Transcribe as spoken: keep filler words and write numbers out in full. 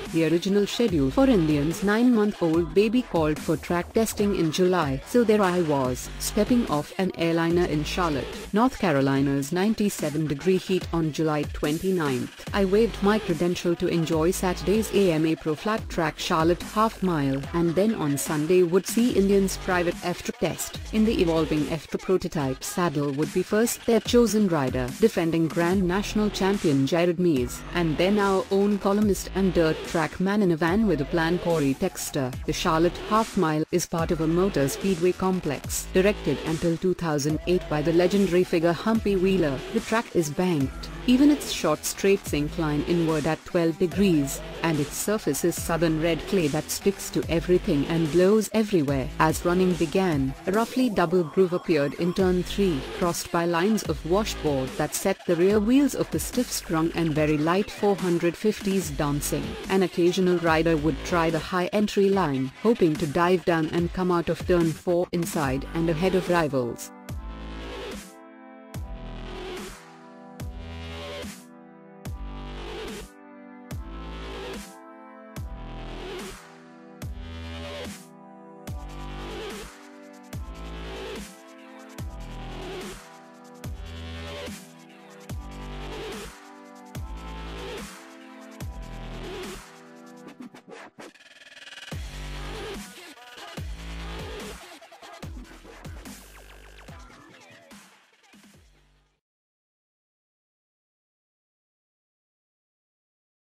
The original schedule for Indian's nine-month-old baby called for track testing in July, so there I was, stepping off an airliner in Charlotte, North Carolina's ninety-seven degree heat on July twenty-ninth. I waived my credential to enjoy Saturday's A M A Pro Flat Track Charlotte half mile, and then on Sunday would see Indian's private F T R test. In the evolving F T R prototype saddle would be first their chosen rider, defending Grand National champion Mees, and then our own columnist and dirt track man in a van with a plan, Cory Texter. The Charlotte half mile is part of a motor speedway complex, directed until two thousand eight by the legendary figure Humpy Wheeler. The track is banked, even its short straights incline inward at twelve degrees, and its surface is southern red clay that sticks to everything and blows everywhere. As running began, a roughly double groove appeared in turn three, crossed by lines of washboard that set the rear wheels of the stiff-sprung and very light four fifties dancing. An occasional rider would try the high entry line, hoping to dive down and come out of turn four inside and ahead of rivals.